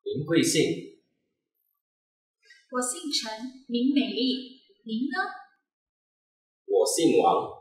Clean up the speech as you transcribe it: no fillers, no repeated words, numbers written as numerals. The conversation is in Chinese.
您贵姓？ 我姓陈，名美丽。您呢？ 我姓王，